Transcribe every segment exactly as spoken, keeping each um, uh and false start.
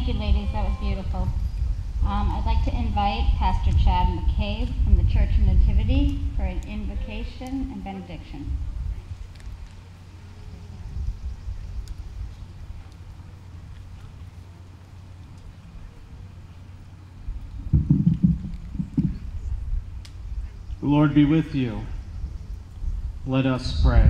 Thank you, ladies. That was beautiful. Um, I'd like to invite Pastor Chad McCabe from the Church of Nativity for an invocation and benediction. The Lord be with you. Let us pray.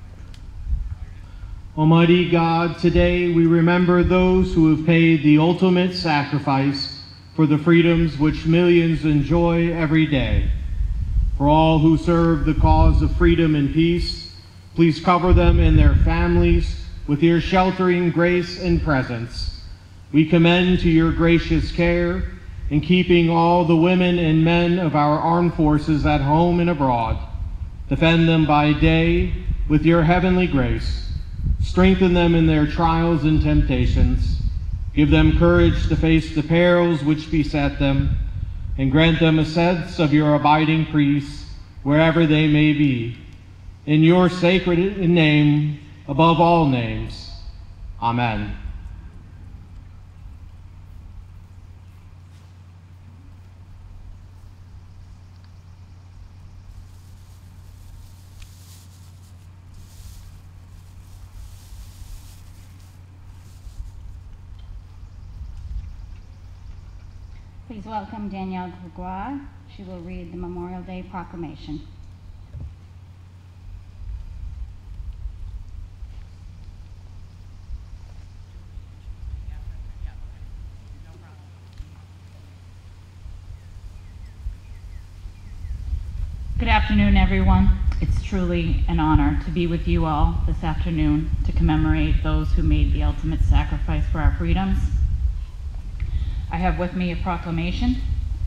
Almighty God, today we remember those who have paid the ultimate sacrifice for the freedoms which millions enjoy every day. For all who serve the cause of freedom and peace, please cover them and their families with your sheltering grace and presence. We commend to your gracious care in keeping all the women and men of our armed forces at home and abroad. Defend them by day with your heavenly grace. Strengthen them in their trials and temptations. Give them courage to face the perils which beset them, and grant them a sense of your abiding peace wherever they may be. In your sacred name, above all names. Amen. Please welcome Danielle Gregoire. She will read the Memorial Day Proclamation. Good afternoon, everyone. It's truly an honor to be with you all this afternoon to commemorate those who made the ultimate sacrifice for our freedoms. I have with me a proclamation.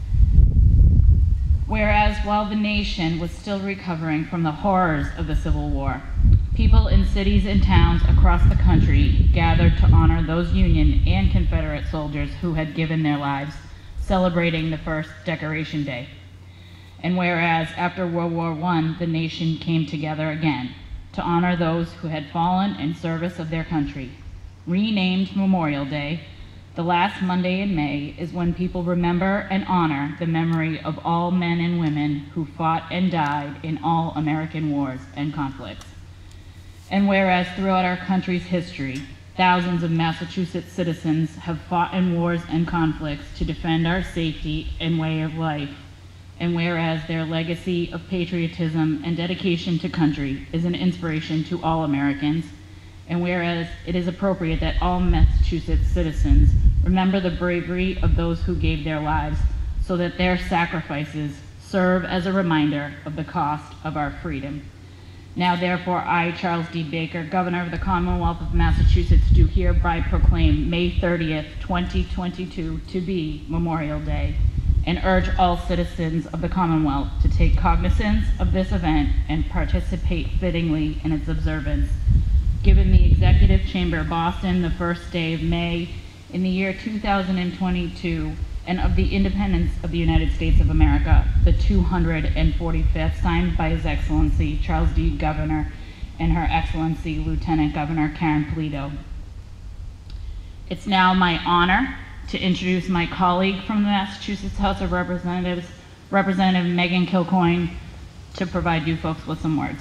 Whereas while the nation was still recovering from the horrors of the Civil War, people in cities and towns across the country gathered to honor those Union and Confederate soldiers who had given their lives, celebrating the first Decoration Day. And whereas after World War One, the nation came together again to honor those who had fallen in service of their country. Renamed Memorial Day, the last Monday in May is when people remember and honor the memory of all men and women who fought and died in all American wars and conflicts. And whereas throughout our country's history, thousands of Massachusetts citizens have fought in wars and conflicts to defend our safety and way of life, and whereas their legacy of patriotism and dedication to country is an inspiration to all Americans, and whereas it is appropriate that all Massachusetts citizens remember the bravery of those who gave their lives so that their sacrifices serve as a reminder of the cost of our freedom. Now therefore I, Charles D. Baker, Governor of the Commonwealth of Massachusetts, do hereby proclaim May thirtieth, twenty twenty-two to be Memorial Day, and urge all citizens of the Commonwealth to take cognizance of this event and participate fittingly in its observance. Given the Executive Chamber of Boston the first day of May in the year two thousand twenty-two, and of the independence of the United States of America, the two hundred forty-fifth, signed by His Excellency Charles D. Governor and Her Excellency Lieutenant Governor Karen Polito. It's now my honor to introduce my colleague from the Massachusetts House of Representatives, Representative Megan Kilcoyne, to provide you folks with some words.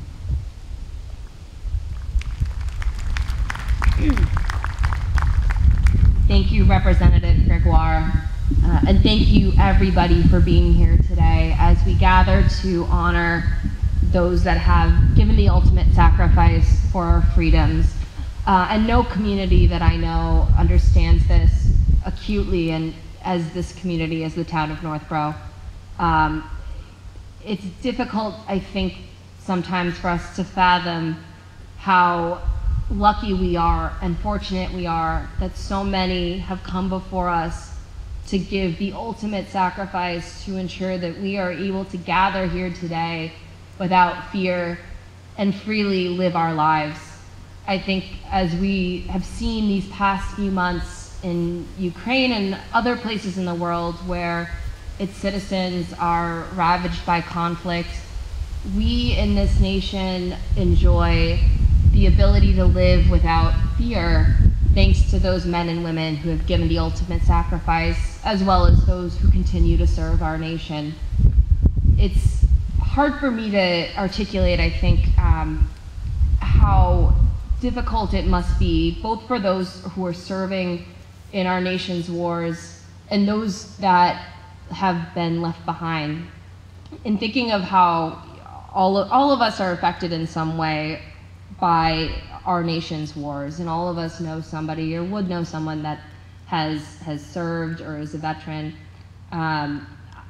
Thank you, Representative Gregoire, uh, and thank you everybody for being here today as we gather to honor those that have given the ultimate sacrifice for our freedoms. Uh, and no community that I know understands this acutely, and as this community as the town of Northborough. Um, it's difficult, I think, sometimes for us to fathom how lucky we are and fortunate we are that so many have come before us to give the ultimate sacrifice to ensure that we are able to gather here today without fear and freely live our lives. I think as we have seen these past few months in Ukraine and other places in the world where its citizens are ravaged by conflict, we in this nation enjoy the ability to live without fear thanks to those men and women who have given the ultimate sacrifice, as well as those who continue to serve our nation. It's hard for me to articulate, I think, um, how difficult it must be, both for those who are serving in our nation's wars and those that have been left behind. In thinking of how all of, all of us are affected in some way by our nation's wars, and all of us know somebody or would know someone that has has served or is a veteran. Um,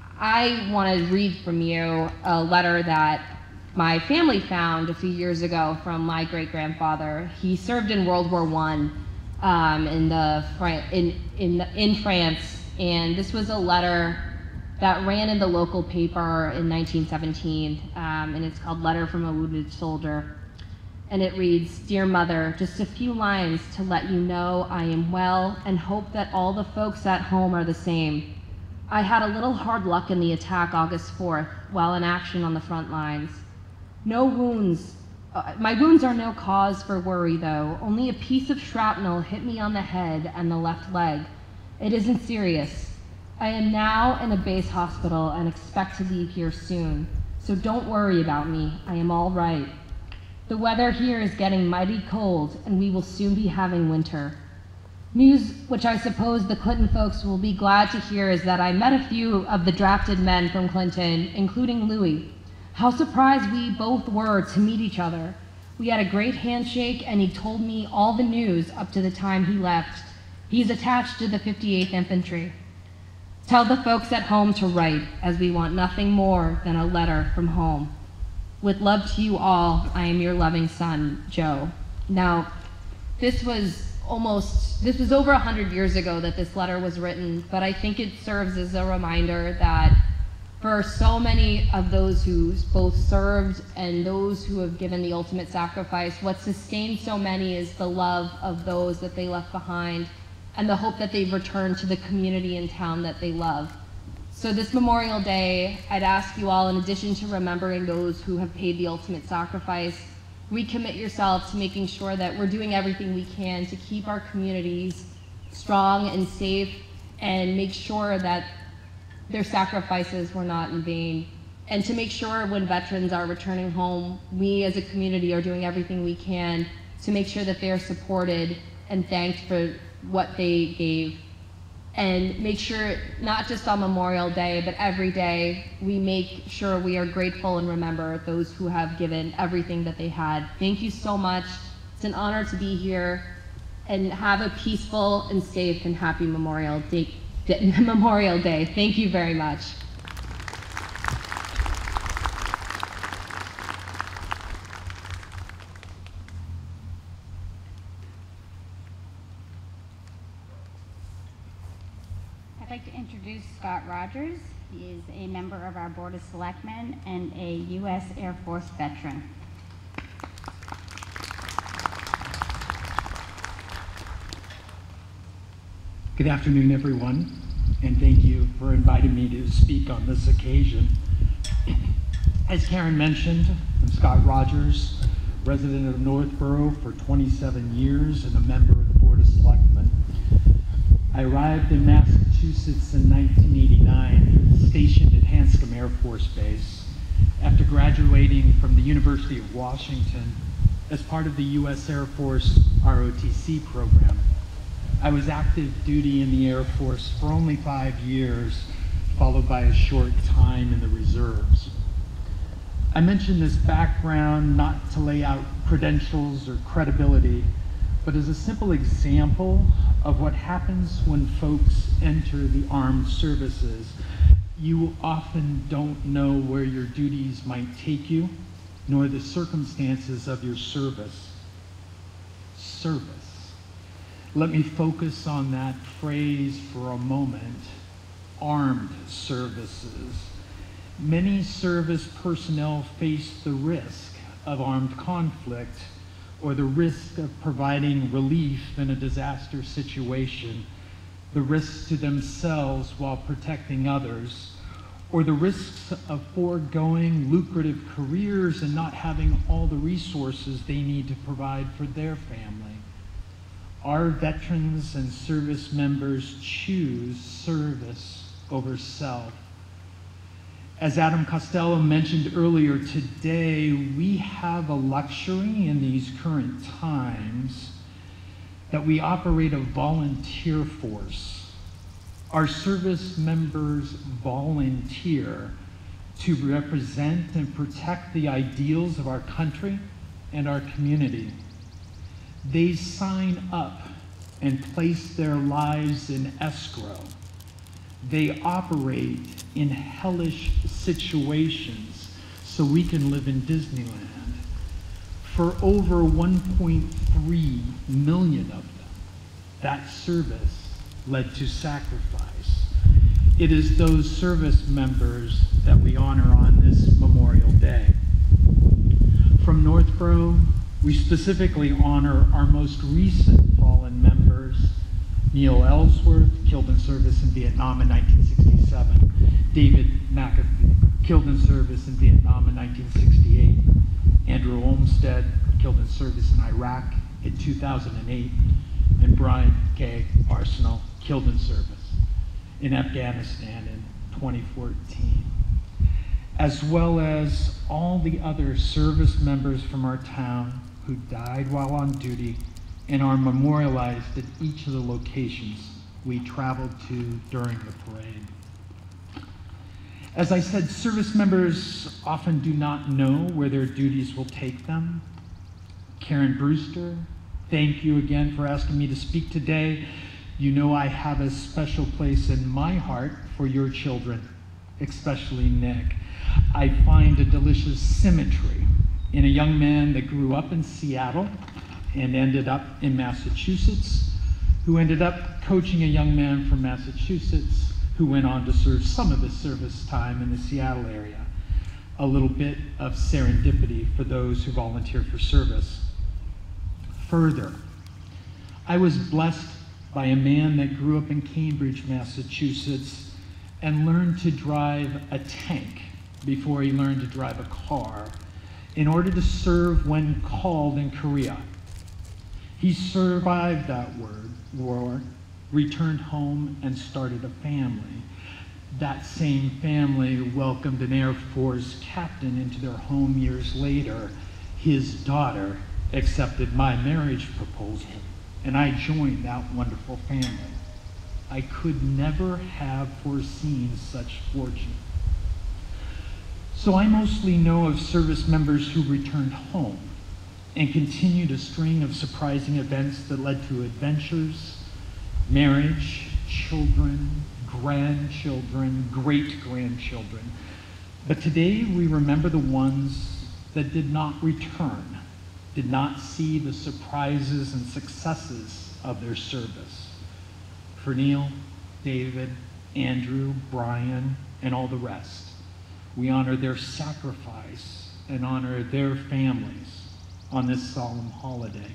I want to read from you a letter that my family found a few years ago from my great-grandfather. He served in World War One um, in the in in the, in France, and this was a letter that ran in the local paper in nineteen seventeen, um, and it's called "Letter from a Wounded Soldier." And it reads, "Dear Mother, just a few lines to let you know I am well and hope that all the folks at home are the same. I had a little hard luck in the attack August fourth while in action on the front lines. No wounds, uh, my wounds are no cause for worry though. Only a piece of shrapnel hit me on the head and the left leg. It isn't serious. I am now in a base hospital and expect to leave here soon. So don't worry about me. I am all right. The weather here is getting mighty cold, and we will soon be having winter. News which I suppose the Clinton folks will be glad to hear is that I met a few of the drafted men from Clinton, including Louis. How surprised we both were to meet each other. We had a great handshake, and he told me all the news up to the time he left. He's attached to the fifty-eighth Infantry. Tell the folks at home to write, as we want nothing more than a letter from home. With love to you all, I am your loving son, Joe." Now, this was almost, this was over a hundred years ago that this letter was written, but I think it serves as a reminder that for so many of those who both served and those who have given the ultimate sacrifice, what sustains so many is the love of those that they left behind and the hope that they've returned to the community and town that they love. So this Memorial Day, I'd ask you all, in addition to remembering those who have paid the ultimate sacrifice, recommit yourself to making sure that we're doing everything we can to keep our communities strong and safe and make sure that their sacrifices were not in vain. And to make sure when veterans are returning home, we as a community are doing everything we can to make sure that they're supported and thanked for what they gave. And make sure, not just on Memorial Day, but every day, we make sure we are grateful and remember those who have given everything that they had. Thank you so much. It's an honor to be here, and have a peaceful and safe and happy Memorial Day. Memorial Day. Thank you very much. I'd like to introduce Scott Rogers. He is a member of our Board of Selectmen and a U S Air Force veteran. Good afternoon, everyone, and thank you for inviting me to speak on this occasion. As Karen mentioned, I'm Scott Rogers, resident of Northborough for twenty-seven years and a member of the Board of Selectmen. I arrived in Massachusetts in nineteen eighty-nine, stationed at Hanscom Air Force Base, after graduating from the University of Washington as part of the U S Air Force R O T C program. I was active duty in the Air Force for only five years, followed by a short time in the reserves. I mention this background not to lay out credentials or credibility, but as a simple example of what happens when folks enter the armed services. You often don't know where your duties might take you, nor the circumstances of your service. Service. Let me focus on that phrase for a moment. Armed services. Many service personnel face the risk of armed conflict or the risk of providing relief in a disaster situation, the risks to themselves while protecting others, or the risks of foregoing lucrative careers and not having all the resources they need to provide for their family. Our veterans and service members choose service over self. As Adam Costello mentioned earlier today, we have a luxury in these current times that we operate a volunteer force. Our service members volunteer to represent and protect the ideals of our country and our community. They sign up and place their lives in escrow. They operate in hellish situations so we can live in Disneyland. For over one point three million of them, that service led to sacrifice. It is those service members that we honor on this Memorial Day. From Northborough, we specifically honor our most recent fallen members: Neil Ellsworth, killed in service in Vietnam in nineteen sixty-seven, David McAfee, killed in service in Vietnam in nineteen sixty-eight, Andrew Olmsted, killed in service in Iraq in two thousand eight, and Brian K. Arsenal, killed in service in Afghanistan in twenty fourteen, as well as all the other service members from our town who died while on duty and are memorialized at each of the locations we traveled to during the parade. As I said, service members often do not know where their duties will take them. Karen Brewster, thank you again for asking me to speak today. You know I have a special place in my heart for your children, especially Nick. I find a delicious symmetry in a young man that grew up in Seattle and ended up in Massachusetts, who ended up coaching a young man from Massachusetts who went on to serve some of his service time in the Seattle area. A little bit of serendipity for those who volunteer for service. Further, I was blessed by a man that grew up in Cambridge, Massachusetts, and learned to drive a tank before he learned to drive a car in order to serve when called in Korea. He survived that word, war, returned home, and started a family. That same family welcomed an Air Force captain into their home years later. His daughter accepted my marriage proposal, and I joined that wonderful family. I could never have foreseen such fortune. So I mostly know of service members who returned home and continued a string of surprising events that led to adventures, marriage, children, grandchildren, great-grandchildren. But today we remember the ones that did not return, did not see the surprises and successes of their service. For Neil, David, Andrew, Brian, and all the rest, we honor their sacrifice and honor their families on this solemn holiday.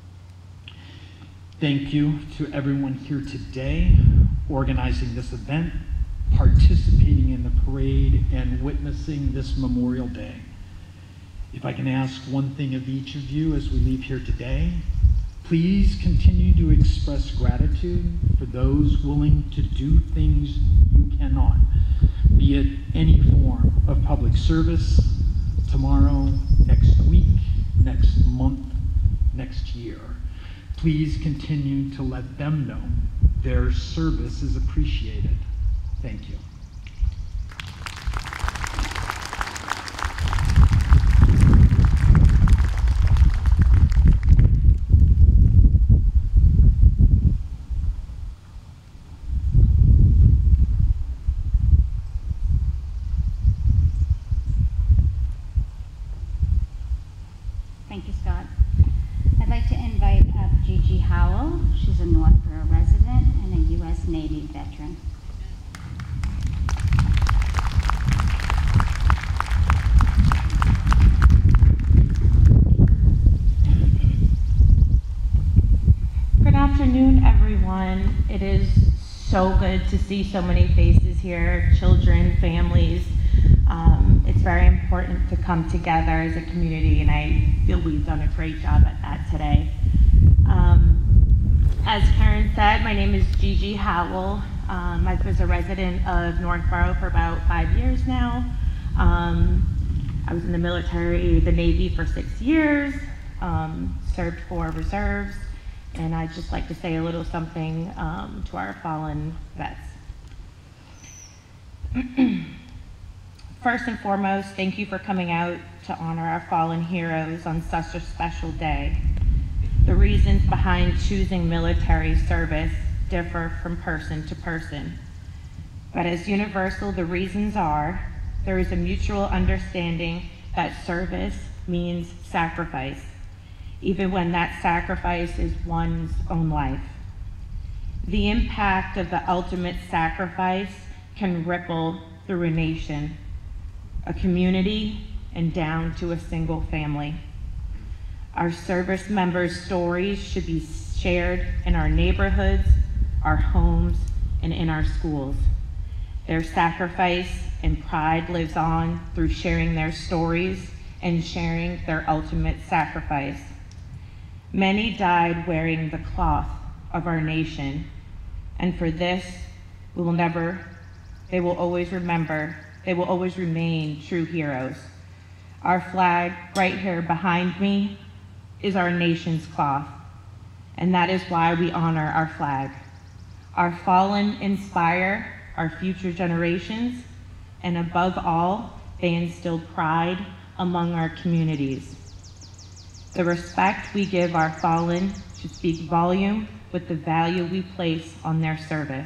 Thank you to everyone here today, organizing this event, participating in the parade, and witnessing this Memorial Day. If I can ask one thing of each of you as we leave here today, please continue to express gratitude for those willing to do things you cannot, be it any form of public service, tomorrow, next week, next month, next year. Please continue to let them know their service is appreciated. Thank you. Thank you, Scott. I'd like to invite up Gigi Howell. She's a Northborough resident and a U S Navy veteran. Good afternoon, everyone. It is so good to see so many faces here, children, families. Um, it's very important to come together as a community, and I feel we've done a great job at that today. Um, As Karen said, my name is Gigi Howell. Um, I was a resident of Northborough for about five years now. Um, I was in the military, the Navy for six years, um, served for reserves, and I'd just like to say a little something um, to our fallen vets. First and foremost, thank you for coming out to honor our fallen heroes on such a special day. The reasons behind choosing military service differ from person to person. But as universal the reasons are, there is a mutual understanding that service means sacrifice, even when that sacrifice is one's own life. The impact of the ultimate sacrifice can ripple through a nation, a community, and down to a single family. Our service members' stories should be shared in our neighborhoods, our homes, and in our schools. Their sacrifice and pride lives on through sharing their stories and sharing their ultimate sacrifice. Many died wearing the cloth of our nation, and for this, we will never, they will always remember, they will always remain true heroes. Our flag right here behind me is our nation's cloth, and that is why we honor our flag. Our fallen inspire our future generations, and above all, they instill pride among our communities. The respect we give our fallen should speak volume with the value we place on their service.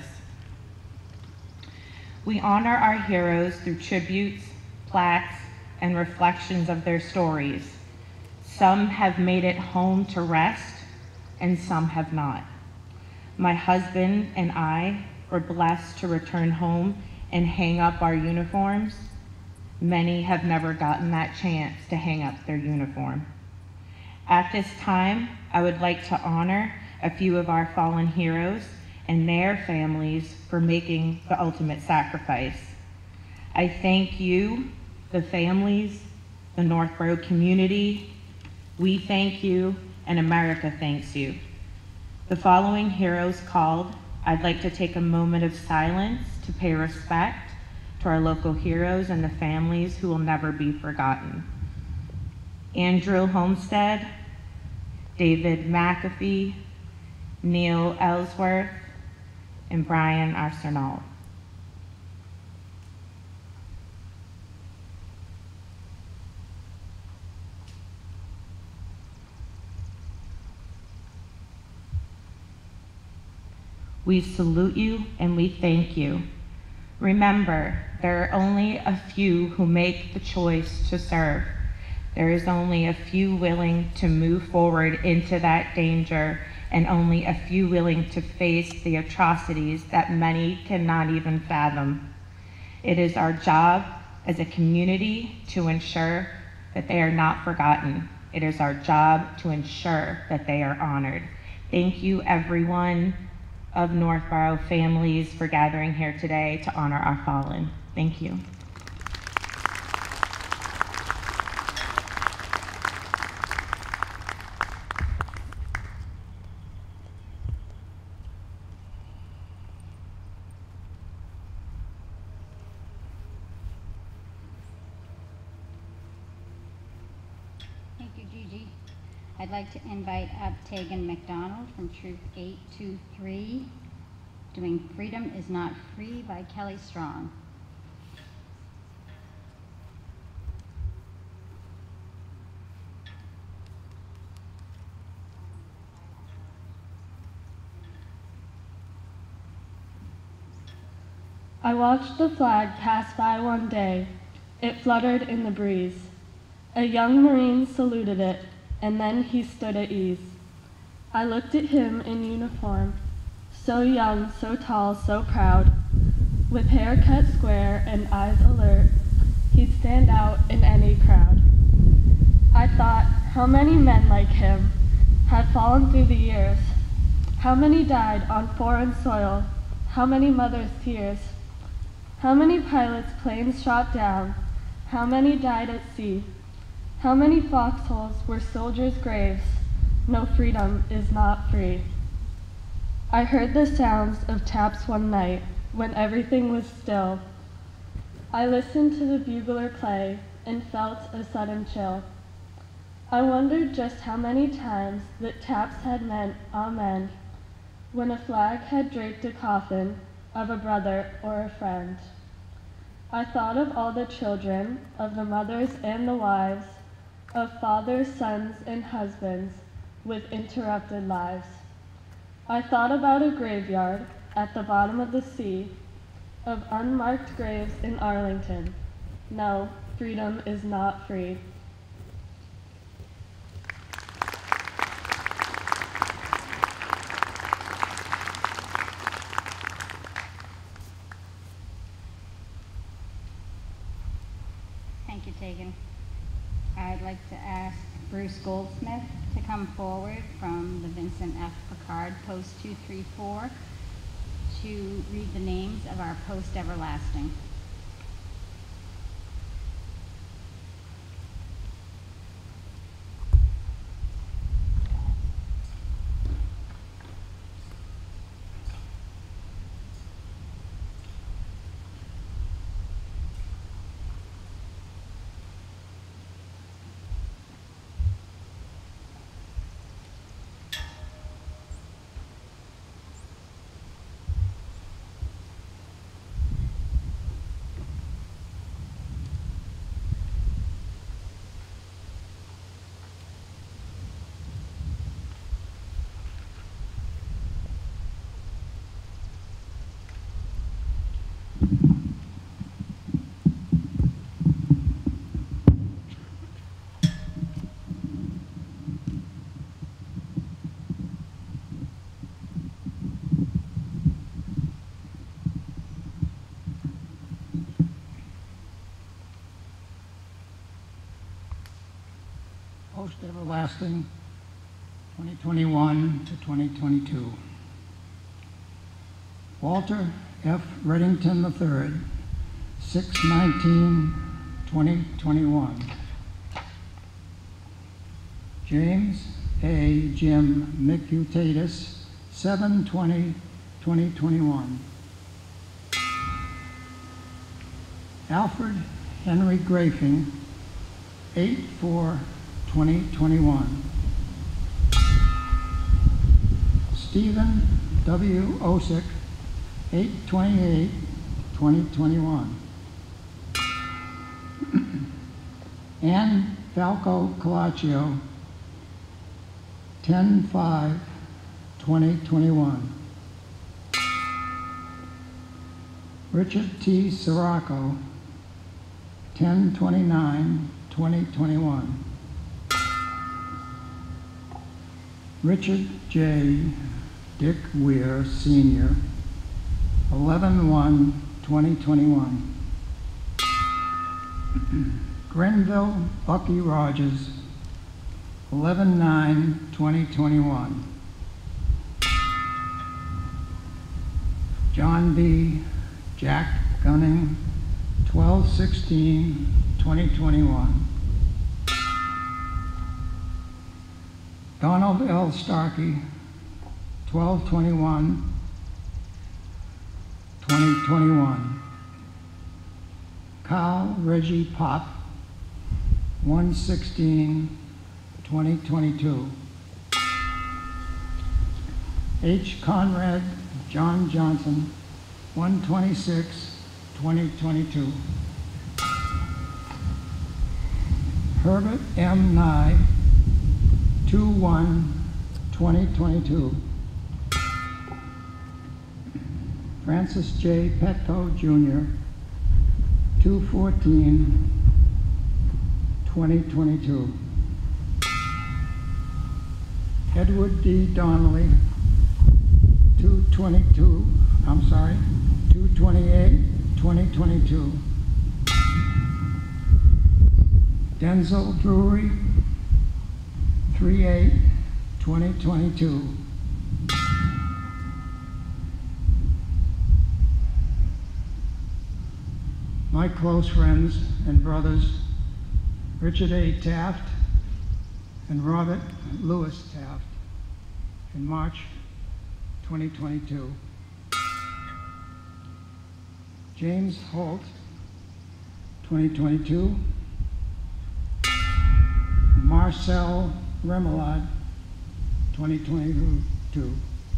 We honor our heroes through tributes, plaques, and reflections of their stories. Some have made it home to rest, and some have not. My husband and I were blessed to return home and hang up our uniforms. Many have never gotten that chance to hang up their uniform. At this time, I would like to honor a few of our fallen heroes and their families for making the ultimate sacrifice. I thank you, the families, the Northborough community. We thank you, and America thanks you. The following heroes called, I'd like to take a moment of silence to pay respect to our local heroes and the families who will never be forgotten. Andrew Homestead, David McAfee, Neil Ellsworth, and Brian Arsenault. We salute you and we thank you. Remember, there are only a few who make the choice to serve. There is only a few willing to move forward into that danger, and only a few willing to face the atrocities that many cannot even fathom. It is our job as a community to ensure that they are not forgotten. It is our job to ensure that they are honored. Thank you, everyone of Northborough families, for gathering here today to honor our fallen. Thank you. Thank you, Gigi. I'd like to invite up Tegan McDonald from Troop eight two three, doing Freedom is Not Free by Kelly Strong. I watched the flag pass by one day. It fluttered in the breeze. A young Marine saluted it, and then he stood at ease. I looked at him in uniform, so young, so tall, so proud. With hair cut square and eyes alert, he'd stand out in any crowd. I thought, how many men like him had fallen through the years? How many died on foreign soil? How many mothers' tears? How many pilots' planes shot down? How many died at sea? How many foxholes were soldiers' graves? No, freedom is not free. I heard the sounds of taps one night when everything was still. I listened to the bugler play and felt a sudden chill. I wondered just how many times that taps had meant amen when a flag had draped a coffin of a brother or a friend. I thought of all the children, of the mothers and the wives, of fathers, sons, and husbands with interrupted lives. I thought about a graveyard at the bottom of the sea, of unmarked graves in Arlington. No, freedom is not free. Thank you, Tegan. I'd like to ask Bruce Goldsmith to come forward from the Vincent F. Picard Post two three four to read the names of our post everlasting. Post Everlasting, twenty twenty-one to twenty twenty-two. Walter F. Reddington the third, six nineteen twenty twenty-one. James A. Jim Micutatis, seven twenty twenty twenty-one. Alfred Henry Grafing, eight four twenty twenty-one. Stephen W. Osick, eight twenty-eight twenty twenty-one. Ann Falco Colaccio, ten five twenty twenty-one. Richard T. Sirocco, ten twenty-nine twenty twenty-one. Richard J. Dick Weir, Senior, eleven one twenty twenty-one. Grenville Bucky Rogers, eleven nine twenty twenty-one. John B. Jack Gunning, twelve sixteen twenty twenty-one. Donald L. Starkey, twelve twenty-one twenty twenty-one. Carl Reggie Pop, one sixteen twenty twenty-two. H. Conrad John Johnson, one twenty-six twenty twenty-two. Herbert M. Nye, two one twenty twenty-two. Francis J. Petco, Junior, two fourteen twenty twenty-two. Edward D. Donnelly, two twenty-two, I'm sorry, two twenty-eight twenty twenty-two. Denzel Drury, three eight twenty twenty-two. My close friends and brothers, Richard A. Taft and Robert Lewis Taft, in March twenty twenty-two. James Holt, twenty twenty-two. Marcel Remoulade, twenty twenty-two.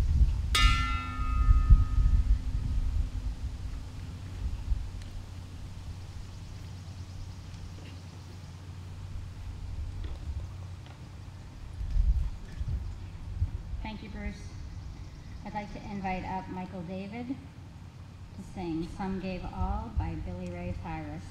Thank you, Bruce. I'd like to invite up Michael David to sing Some Gave All by Billy Ray Cyrus.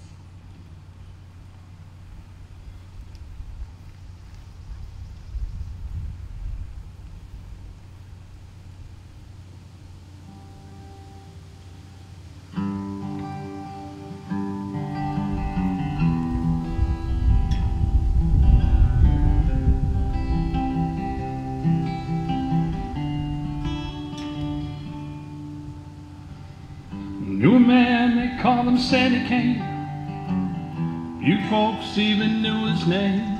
Knew a man, they called him Sandy Kane. Few folks even knew his name.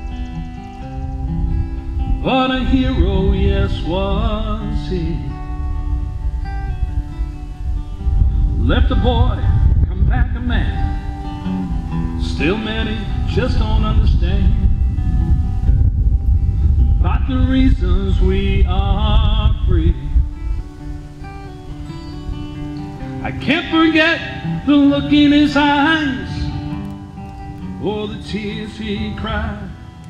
But a hero, yes, was he. Left a boy, come back a man. Still many just don't understand about the reasons we are free. I can't forget the look in his eyes, or the tears he cried,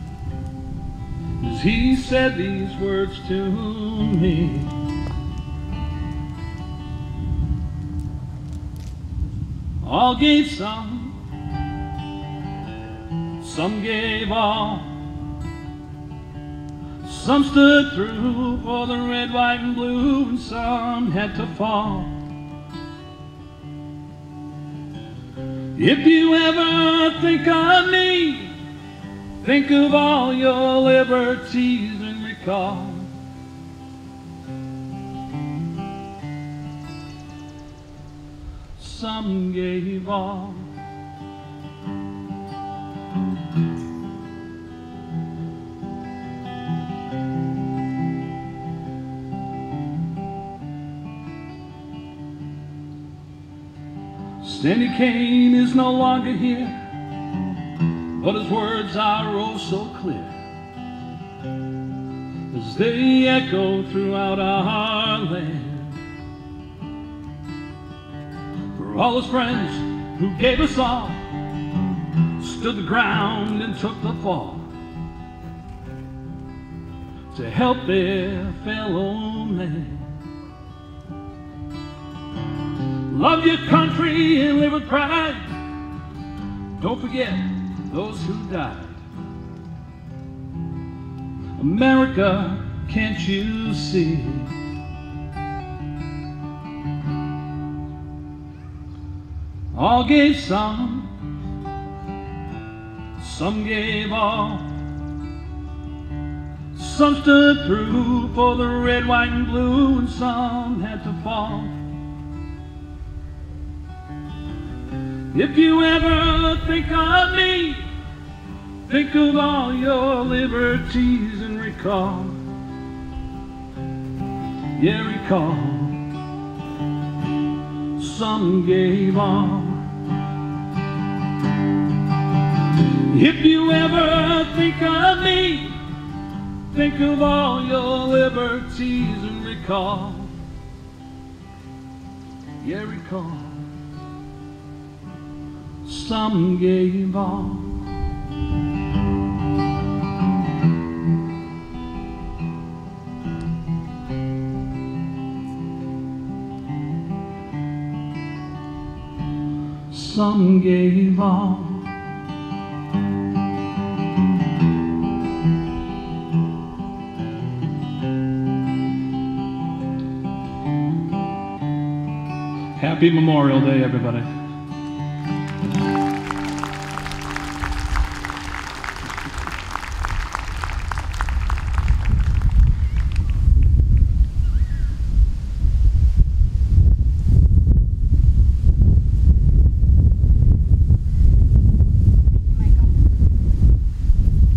as he said these words to me. All gave some, some gave all. Some stood through for the red, white, and blue, and some had to fall. If you ever think of me, think of all your liberties and recall some gave all. Sandy Kane is no longer here, but his words are oh so clear as they echo throughout our land. For all his friends who gave us all, stood the ground and took the fall to help their fellow man. Love your country and live with pride. Don't forget those who died. America, can't you see? All gave some, some gave all. Some stood through for the red, white, and blue, and some had to fall. If you ever think of me, think of all your liberties and recall, yeah, recall, some gave all. If you ever think of me, think of all your liberties and recall, yeah, recall, some gave all. Some gave all. Happy Memorial Day, everybody.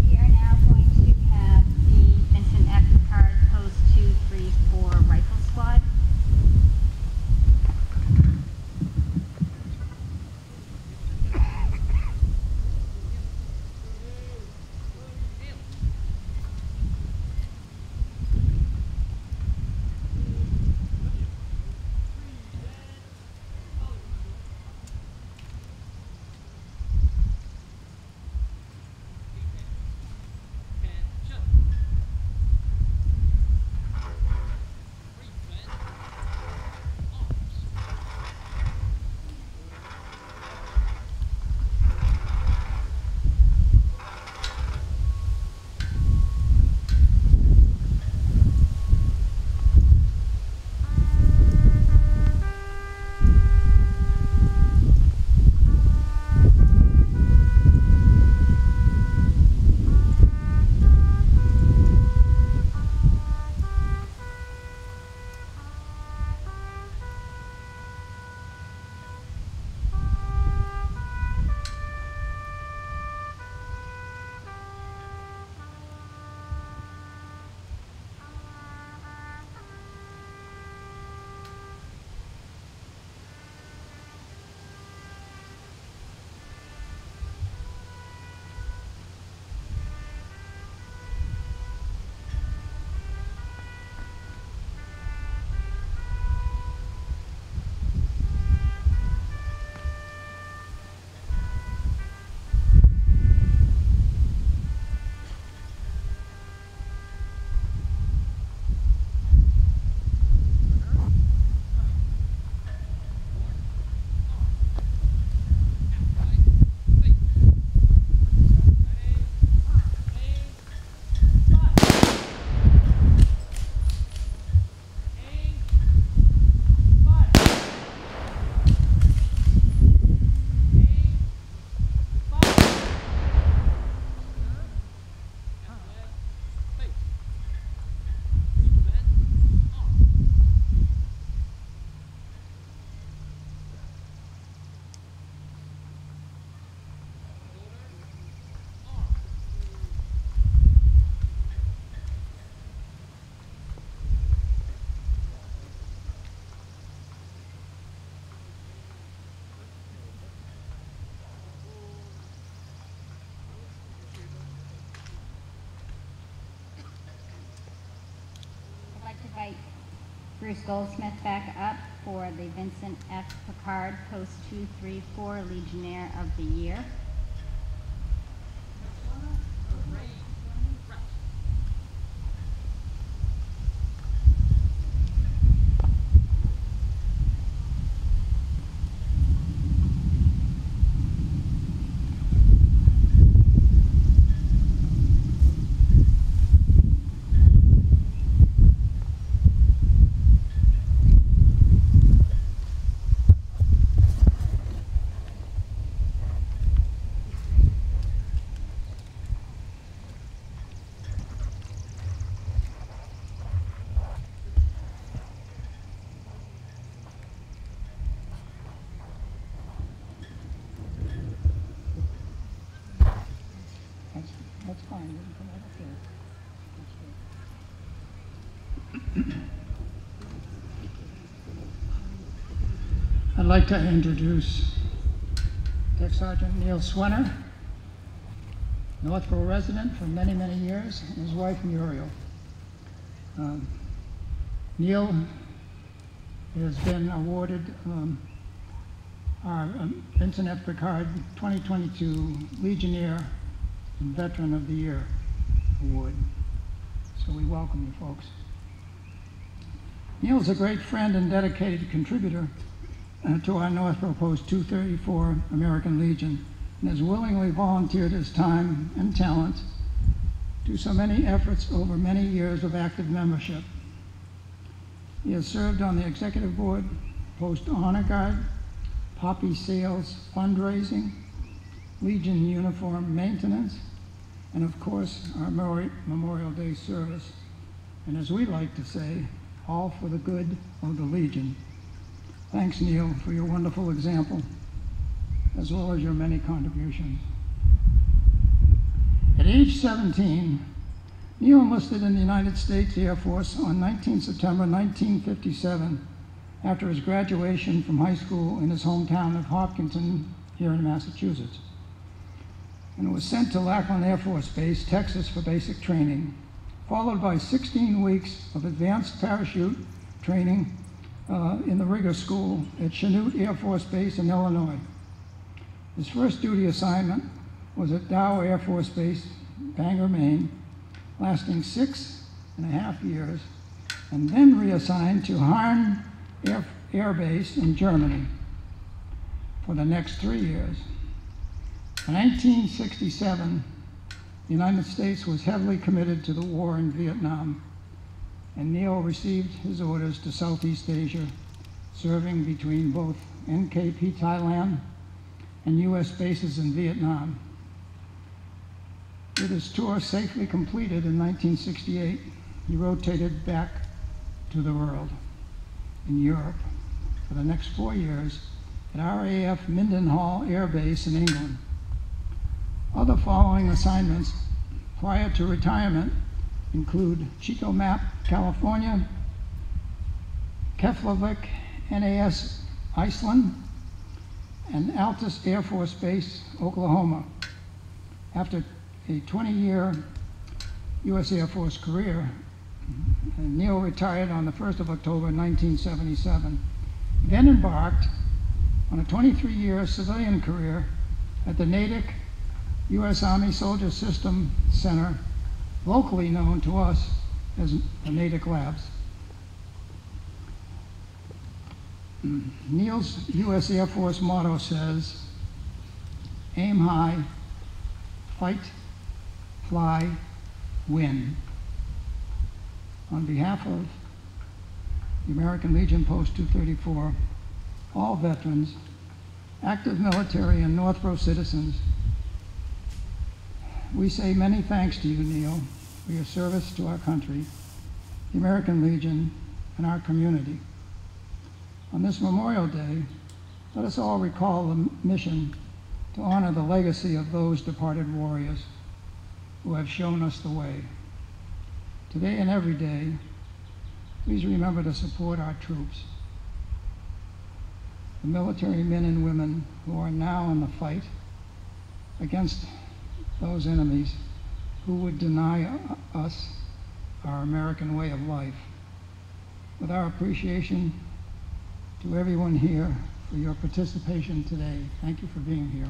Rifle Squad Bruce Goldsmith back up for the Vincent F. Picard Post two three four Legionnaire of the Year. That's, that's fine. You can come right up there. I'd like to introduce Tech Sergeant Neil Swenner, Northborough resident for many, many years, and his wife Muriel. Um, Neil has been awarded um, our um, Vincent F. Picard twenty twenty-two Legionnaire and Veteran of the Year Award. So we welcome you folks. Neil's a great friend and dedicated contributor uh, to our Northborough Post two thirty-four American Legion, and has willingly volunteered his time and talent to so many efforts over many years of active membership. He has served on the executive board, Post Honor Guard, poppy sales, fundraising, Legion uniform maintenance, and of course our Memorial Day service. And as we like to say, all for the good of the Legion. Thanks, Neil, for your wonderful example, as well as your many contributions. At age seventeen, Neil enlisted in the United States Air Force on nineteenth September nineteen fifty-seven after his graduation from high school in his hometown of Hopkinton here in Massachusetts, and was sent to Lackland Air Force Base, Texas for basic training, followed by sixteen weeks of advanced parachute training uh, in the Rigger School at Chanute Air Force Base in Illinois. His first duty assignment was at Dow Air Force Base, Bangor, Maine, lasting six and a half years, and then reassigned to Hahn Air, Air Base in Germany for the next three years. In nineteen sixty-seven, the United States was heavily committed to the war in Vietnam, and Neil received his orders to Southeast Asia, serving between both N K P Thailand and U S bases in Vietnam. With his tour safely completed in nineteen sixty-eight, he rotated back to the world in Europe for the next four years at R A F Mindenhall Air Base in England. Other following assignments prior to retirement include Chico Map, California, Keflavik, N A S, Iceland, and Altus Air Force Base, Oklahoma. After a twenty-year U S Air Force career, Neil retired on the first of October nineteen seventy-seven, then embarked on a twenty-three-year civilian career at the Natick U S Army Soldier System Center, locally known to us as the Natick Labs. Neil's U S Air Force motto says, aim high, fight, fly, win. On behalf of the American Legion Post two thirty-four, all veterans, active military, and Northborough citizens, we say many thanks to you, Neil, for your service to our country, the American Legion, and our community. On this Memorial Day, let us all recall the mission to honor the legacy of those departed warriors who have shown us the way. Today and every day, please remember to support our troops, the military men and women who are now in the fight against those enemies who would deny us our American way of life. with our appreciation to everyone here for your participation today. Thank you for being here.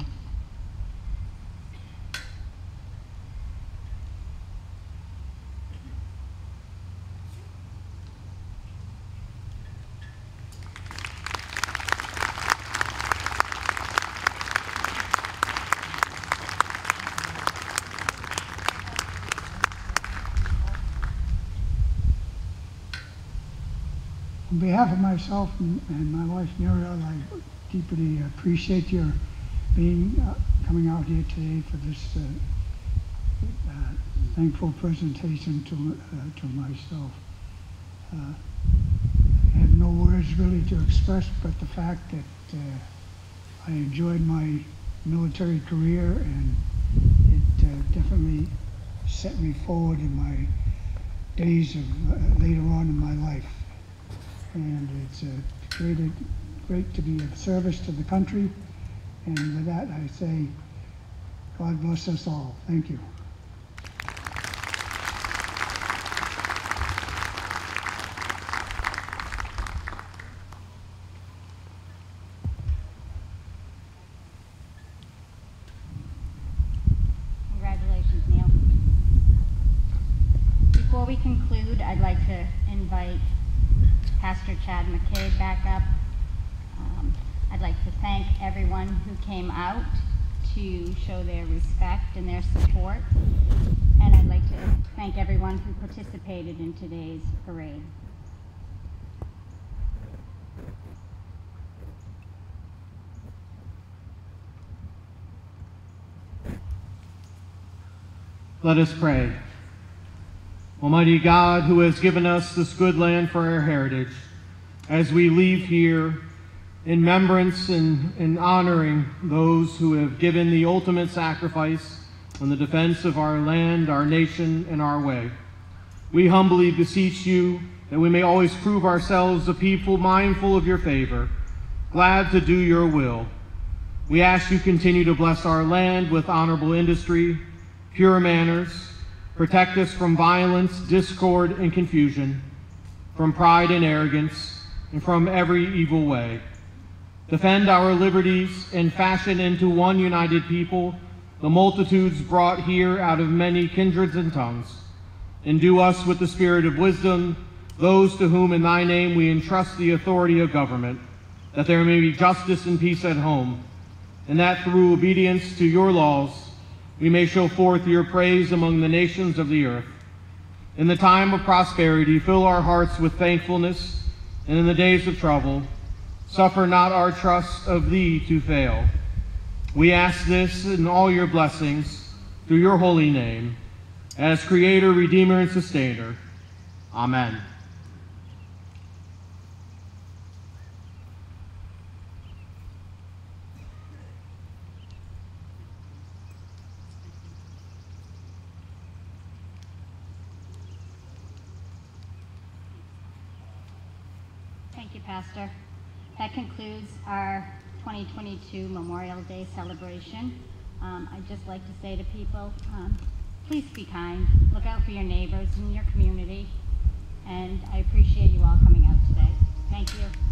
On behalf of myself and, and my wife Muriel, I deeply appreciate your being uh, coming out here today for this uh, uh, thankful presentation to uh, to myself. Uh, I have no words really to express, but the fact that uh, I enjoyed my military career, and it uh, definitely set me forward in my days of uh, later on in my life. And it's uh, great, great to be of service to the country. And with that, I say, God bless us all. Thank you. Congratulations, Neil. Before we conclude, I'd like to invite Pastor Chad McCabe back up. Um, I'd like to thank everyone who came out to show their respect and their support. And I'd like to thank everyone who participated in today's parade. Let us pray. Almighty God, who has given us this good land for our heritage, as we leave here in remembrance and in honoring those who have given the ultimate sacrifice in the defense of our land, our nation, and our way, we humbly beseech you that we may always prove ourselves a people mindful of your favor, glad to do your will. We ask you continue to bless our land with honorable industry, pure manners, protect us from violence, discord, and confusion, from pride and arrogance, and from every evil way. Defend our liberties and fashion into one united people the multitudes brought here out of many kindreds and tongues. Endue us with the spirit of wisdom, those to whom in thy name we entrust the authority of government, that there may be justice and peace at home, and that through obedience to your laws, we may show forth your praise among the nations of the earth. In the time of prosperity, fill our hearts with thankfulness, and in the days of trouble, suffer not our trust of thee to fail. We ask this in all your blessings, through your holy name, as Creator, Redeemer, and Sustainer. Amen. Thank you, Pastor. That concludes our twenty twenty-two Memorial Day celebration. Um, I'd just like to say to people, um, please be kind. Look out for your neighbors and your community. And I appreciate you all coming out today. Thank you.